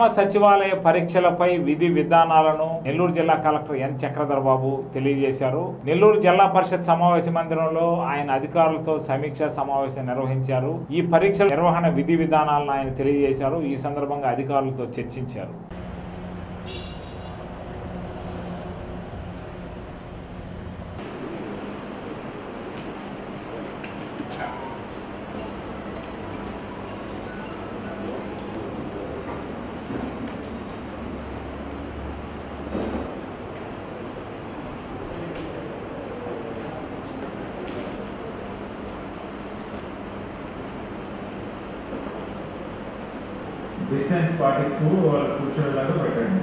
సచివాలయ పరీక్షలపై విధి విధానాలను నెల్లూరు జిల్లా కలెక్టర్ ఎన్ చక్రధర్ బాబు తెలియజేశారు. నెల్లూరు జిల్లా పరిషత్ సమావేశ మందిరంలో ఆయన అధికారులతో సమీక్షా సమావేశం నిర్వహించారు. ఈ పరీక్షల నిర్వహణ విధి విధానాలను ఆయన తెలియజేశారు. ఈ సందర్భంగా అధికారులతో చర్చించారు. డిస్టెన్స్ పాటిస్తూ వాళ్ళు కూర్చోలాగా పెట్టండి.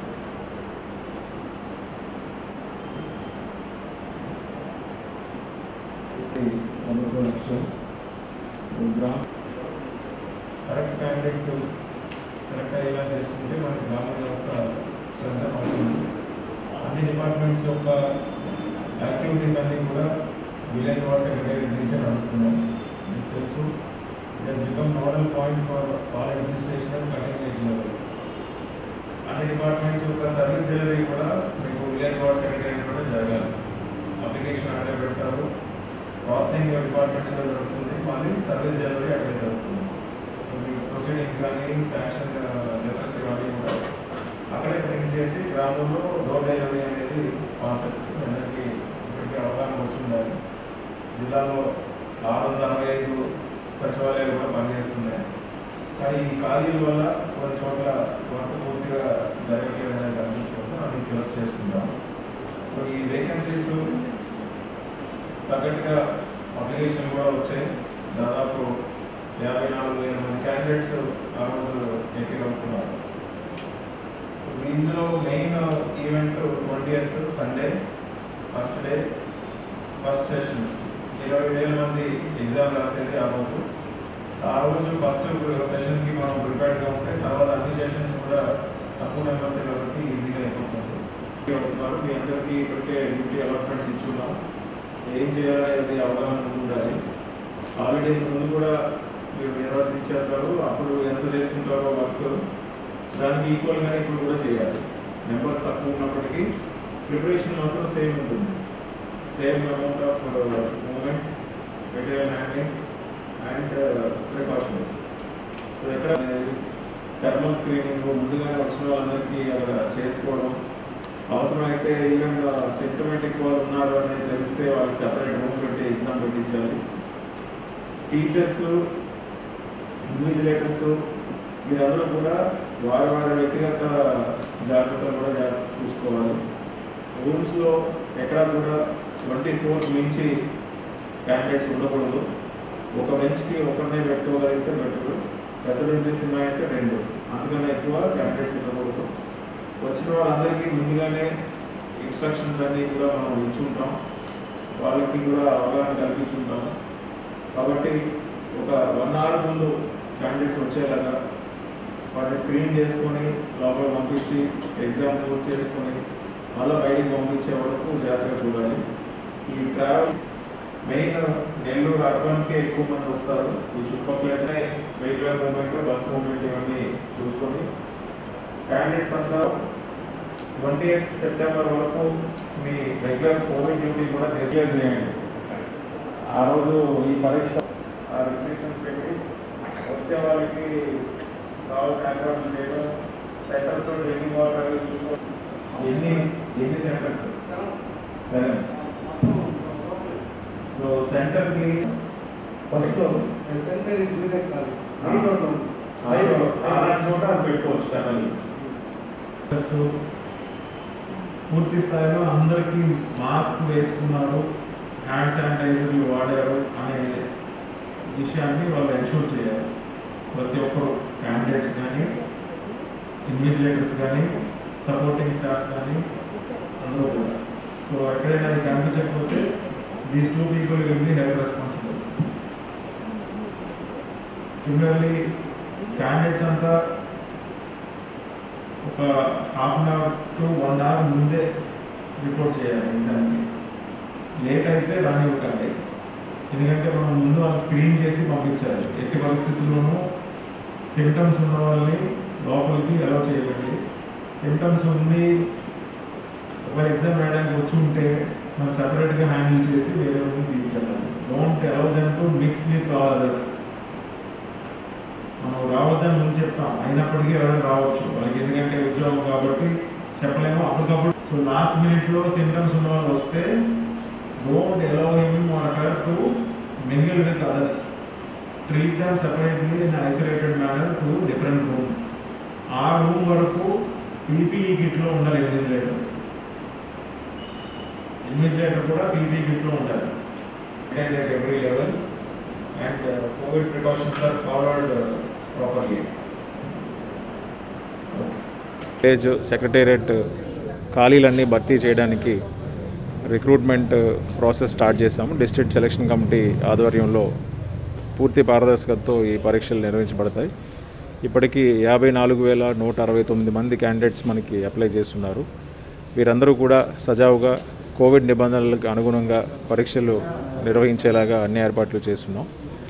కరెక్ట్ క్యాండిడేట్స్ సెలెక్ట్ అయ్యేలా చేసుకుంటే మనకి గ్రామ వ్యవస్థ స్ట్రెంగ్ అవుతుంది. అన్ని డిపార్ట్మెంట్స్ యొక్క యాక్టివిటీస్ అన్నీ కూడా విలేజ్ వార్డ్ సెక్రటరీ నుంచే నడుస్తున్నాయి. మీకు తెలుసు, it has become nodal point for all administration and cutting edge level. అన్ని డిపార్ట్మెంట్స్ యొక్క సర్వీస్ డెలివరీ కూడా మీకు విలేజ్ వార్డ్ సెక్రటరీ కూడా జరగాలి. అప్లికేషన్ అక్కడే పెడతారు, ప్రాసెసింగ్ డిపార్ట్మెంట్స్లో జరుగుతుంది, మళ్ళీ సర్వీస్ డెలివరీ అక్కడే జరుగుతుంది. మీకు ప్రొసీడింగ్స్ కానీ శాంక్షన్ లెటర్స్ కానీ కూడా అక్కడే ప్రింట్ చేసి గ్రామంలో డోర్ డెలివరీ అనేది కాన్సెప్ట్ అందరికీ ఇప్పటికీ అవగాహన వచ్చిండాలి. జిల్లాలో 665 సచివాలయాలు కూడా పనిచేస్తున్నాయి. కానీ ఈ ఖాళీల వల్ల కొన్ని చోట్ల వర్క్ పూర్తిగా జరగట్లేదని కనిపిస్తుంది. అన్ని క్లోజ్ చేసుకుంటాం. సో ఈ వేకెన్సీస్ తగ్గట్టుగా అప్లికేషన్ కూడా వచ్చాయి. దాదాపు 54,000 మంది క్యాండిడేట్స్ ఆ రోజు ఎక్కిగలుగుతున్నారు. ఇందులో main event 20th Sunday first day first session 20,000 మంది ఎగ్జామ్ రాసేది ఆ రోజు. ఫస్ట్ సెషన్కి మనం ప్రిపేర్డ్గా ఉంటే తర్వాత అన్ని సెషన్స్ కూడా తక్కువ నెంబర్స్ కాబట్టి ఈజీగా అయిపోతుంది. మీ అందరికీ ఇప్పటికే డ్యూటీ అలాట్మెంట్స్ ఇచ్చున్నాం. ఏం చేయాలనేది అవగాహన ఉండాలి. హాలిడేస్ ముందు కూడా మీరు నిర్వర్తించారు, అప్పుడు ఎంత చేస్తుంటారో వర్క్ దానికి ఈక్వల్గానే ఇప్పుడు కూడా చేయాలి. నెంబర్స్ తక్కువ ఉన్నప్పటికీ ప్రిపరేషన్ మాత్రం సేమ్ ఉంటుంది. Same amount of movement, material handling and precautions. ఎక్కడ థర్మల్ స్క్రీనింగ్ ముందుగానే వచ్చిన వాళ్ళందరికీ అక్కడ చేసుకోవడం, అవసరమైతే ఈవెన్ సిమ్టమేటిక్ వాళ్ళు ఉన్నారు అనేది తెలిస్తే వాళ్ళకి సెపరేట్ రూమ్ పెట్టి ఎగ్జామ్ పెట్టించాలి. టీచర్స్, ఇన్విజిలేటర్స్ మీరందరూ కూడా వారి వ్యక్తిగత జాగ్రత్తలు కూడా చూసుకోవాలి. రూమ్స్లో ఎక్కడా కూడా 24 మించి క్యాండిడేట్స్ ఉండకూడదు. ఒక బెంచ్కి ఒకరినే పెట్టుకోగలిగితే బెటర్. పెద్ద బెంచెస్ ఉన్నాయంటే 2, అందుకనే ఎక్కువ క్యాండిడేట్స్ ఉండకూడదు. వచ్చిన వాళ్ళందరికీ ముందుగానే ఇన్స్ట్రక్షన్స్ అన్నీ కూడా మనం ఇచ్చుంటాం, వాళ్ళకి కూడా అవగాహన కల్పించుంటాం. కాబట్టి ఒక 1 hour ముందు క్యాండిడేట్స్ వచ్చేలాగా వాటిని స్క్రీన్ చేసుకొని లోపల పంపించి ఎగ్జామ్ పూర్తి చేసుకొని మళ్ళీ బయటికి పంపించే వరకు జాగ్రత్తగా చూడాలి. ఈ ట్రావెల్ మెయిన్ నెల్లూరు అర్బన్కే ఎక్కువ మంది వస్తారు. ఈ చుట్టుపక్కల వెహికల్ మూవ్మెంట్, బస్ మూవ్మెంట్ ఇవన్నీ చూసుకొని క్యాండిడేట్స్ అంతా 20th సెప్టెంబర్ వరకు మీ రెగ్యులర్ కోవిడ్ డ్యూటీ కూడా చేయండి. ఆ రోజు ఈ పరీక్ష రిస్ట్రిక్షన్స్ పెట్టి వచ్చే వాళ్ళకి కావాల్సిన ఏర్పాట్లు చేయడం, సెంటర్స్ డ్రింకింగ్ వాటర్ చూసుకోవాలి. ఎన్ని సెంటర్స్? 7. సో సెంటర్కి ఫస్ట్ సెంటర్ అలాంటి చోట పెట్టుకోవచ్చు. ఛానల్ పూర్తి స్థాయిలో అందరికీ మాస్క్ వేసుకున్నారు, హ్యాండ్ శానిటైజర్లు వాడారు అనే విషయాన్ని వాళ్ళు ఎన్షూర్ చేయాలి. ప్రతి ఒక్కరు క్యాండిడేట్స్ కానీ, ఇన్విజిలేటర్స్ కానీ, సపోర్టింగ్ స్టాఫ్ కానీ అందరూ కూడా. సో ఎక్కడైనా అది కనిపించకపోతే these 2 people will be held responsible. Similarly, candidates అంతా ఒక 1/2 hour to 1 hour ముందే రిపోర్ట్ చేయాలి ఎగ్జామ్కి. లేట్ అయితే రానివ్వకండి, ఎందుకంటే మనం ముందు వాళ్ళు స్క్రీన్ చేసి పంపించాలి. ఎట్టి పరిస్థితుల్లోనూ సిమ్టమ్స్ ఉన్న వాళ్ళని లోపలికి అలౌ చేయకండి. సిమ్టమ్స్ ఉండి ఒకవేళ ఎగ్జామ్ రాయడానికి వచ్చి ఉంటే మనం సపరేట్గా హ్యాండిల్ చేసి వేరే వాళ్ళని తీసుకెళ్ళాలి. Don't allow them to mix with others. మనం రావద్దని ముందు చెప్తాం, అయినప్పటికీ ఎవరైనా రావచ్చు వాళ్ళకి, ఎందుకంటే ఉద్యోగం కాబట్టి చెప్పలేము అప్పటికప్పుడు. సో లాస్ట్ మినిట్లో సిమ్టమ్స్ ఉన్న వాళ్ళు వస్తే don't allow him or her to mingle with others. Treat them separately in an isolated manner to different room. ఆ రూమ్ వరకు పీపీఈ కిట్లో ఉండాలి. ఇన్విజిలేటర్ కూడా పీపీఈ కిట్లో ఉండాలి. at every level and COVID precautions are followed properly. Village secretariat ఖాళీలన్నీ భర్తీ చేయడానికి రిక్రూట్మెంట్ ప్రాసెస్ స్టార్ట్ చేశాము. డిస్ట్రిక్ట్ సెలక్షన్ కమిటీ ఆధ్వర్యంలో పూర్తి పారదర్శకతతో ఈ పరీక్షలు నిర్వహించబడతాయి. ఇప్పటికీ 54,169 మంది క్యాండిడేట్స్ మనకి అప్లై చేస్తున్నారు. వీరందరూ కూడా సజావుగా కోవిడ్ నిబంధనలకు అనుగుణంగా పరీక్షలు నిర్వహించేలాగా అన్ని ఏర్పాట్లు చేస్తున్నాం.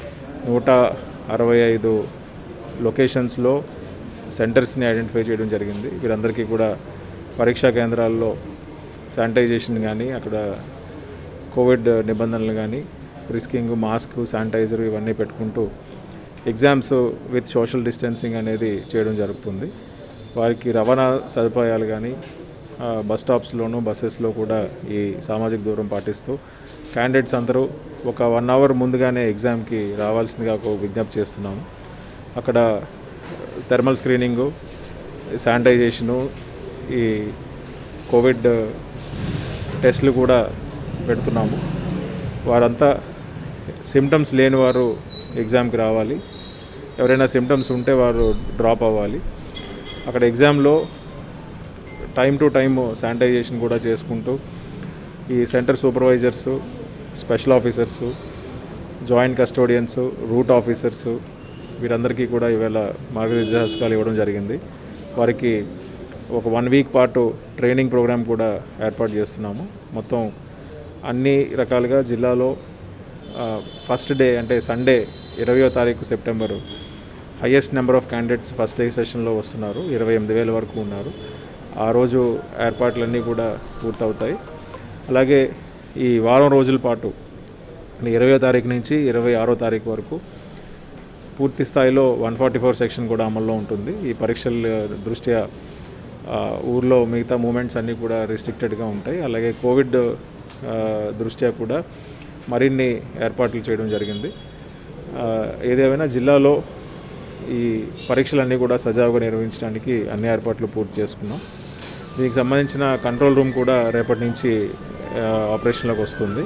165 లొకేషన్స్లో సెంటర్స్ని ఐడెంటిఫై చేయడం జరిగింది. వీరందరికీ కూడా పరీక్షా కేంద్రాల్లో శానిటైజేషన్ కానీ, అక్కడ కోవిడ్ నిబంధనలు కానీ, రిస్కింగ్, మాస్క్, శానిటైజర్ ఇవన్నీ పెట్టుకుంటూ ఎగ్జామ్స్ విత్ సోషల్ డిస్టెన్సింగ్ అనేది చేయడం జరుగుతుంది. వారికి రవాణా సదుపాయాలు కానీ బస్ స్టాప్స్లోనూ బస్సెస్లో కూడా ఈ సామాజిక దూరం పాటిస్తూ క్యాండిడేట్స్ అందరూ ఒక 1 అవర్ ముందుగానే ఎగ్జామ్కి రావాల్సిందిగా ఒక విజ్ఞప్తి చేస్తున్నాము. అక్కడ థర్మల్ స్క్రీనింగు, శానిటైజేషను, ఈ కోవిడ్ టెస్టులు కూడా పెడుతున్నాము. వారంతా సిమ్టమ్స్ లేని వారు ఎగ్జామ్కి రావాలి. ఎవరైనా సిమ్టమ్స్ ఉంటే వారు డ్రాప్ అవ్వాలి. అక్కడ ఎగ్జామ్లో టైం టు టైమ్ శానిటైజేషన్ కూడా చేసుకుంటూ ఈ centre supervisors, special officers, joint custodians, route officers వీరందరికీ కూడా ఈవేళ మార్గదర్శకాలు ఇవ్వడం జరిగింది. వారికి ఒక 1 వీక్ పాటు ట్రైనింగ్ ప్రోగ్రామ్ కూడా ఏర్పాటు చేస్తున్నాము. మొత్తం అన్ని రకాలుగా జిల్లాలో ఫస్ట్ డే అంటే సండే 20వ తారీఖు September highest number of candidates first day సెషన్లో వస్తున్నారు. 28,000 వరకు ఉన్నారు. ఆ రోజు ఏర్పాట్లన్నీ కూడా పూర్తవుతాయి. అలాగే ఈ వారం రోజుల పాటు 20వ తారీఖు నుంచి 26వ తారీఖు వరకు పూర్తి స్థాయిలో 144 సెక్షన్ కూడా అమల్లో ఉంటుంది. ఈ పరీక్షల దృష్ట్యా ఊర్లో మిగతా మూమెంట్స్ అన్నీ కూడా రిస్ట్రిక్టెడ్గా ఉంటాయి. అలాగే కోవిడ్ దృష్ట్యా కూడా మరిన్ని ఏర్పాట్లు చేయడం జరిగింది. ఏదేమైనా జిల్లాలో ఈ పరీక్షలన్నీ కూడా సజావుగా నిర్వహించడానికి అన్ని ఏర్పాట్లు పూర్తి చేసుకున్నాం. దీనికి సంబంధించిన కంట్రోల్ రూమ్ కూడా రేపటి నుంచి ఆపరేషన్లోకి వస్తుంది.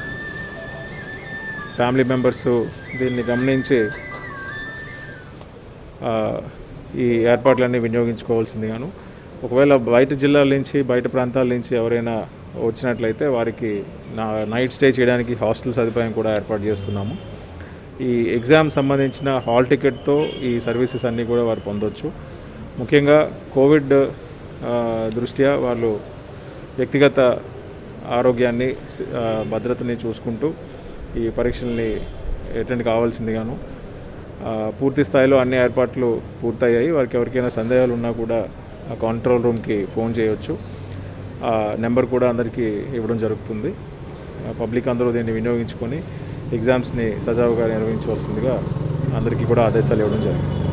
ఫ్యామిలీ మెంబర్స్ దీన్ని గమనించి ఈ ఏర్పాట్లన్నీ వినియోగించుకోవాల్సిందిగాను, ఒకవేళ బయట జిల్లాల నుంచి బయట ప్రాంతాల నుంచి ఎవరైనా వచ్చినట్లయితే వారికి నైట్ స్టే చేయడానికి హాస్టల్ సదుపాయం కూడా ఏర్పాటు చేస్తున్నాము. ఈ ఎగ్జామ్ సంబంధించిన హాల్ టికెట్తో ఈ సర్వీసెస్ అన్నీ కూడా వారు పొందొచ్చు. ముఖ్యంగా కోవిడ్ దృష్ట్యా వాళ్ళు వ్యక్తిగత ఆరోగ్యాన్ని, భద్రతని చూసుకుంటూ ఈ పరీక్షల్ని అటెండ్ కావాల్సిందిగాను పూర్తి స్థాయిలో అన్ని ఏర్పాట్లు పూర్తయ్యాయి. వారికి ఎవరికైనా సందేహాలు ఉన్నా కూడా ఆ కంట్రోల్ రూమ్కి ఫోన్ చేయవచ్చు. ఆ నెంబర్ కూడా అందరికీ ఇవ్వడం జరుగుతుంది. పబ్లిక్ అందరూ దీన్ని వినియోగించుకొని ఎగ్జామ్స్ని సజావుగా నిర్వహించవలసిందిగా అందరికీ కూడా ఆదేశాలు ఇవ్వడం జరిగింది.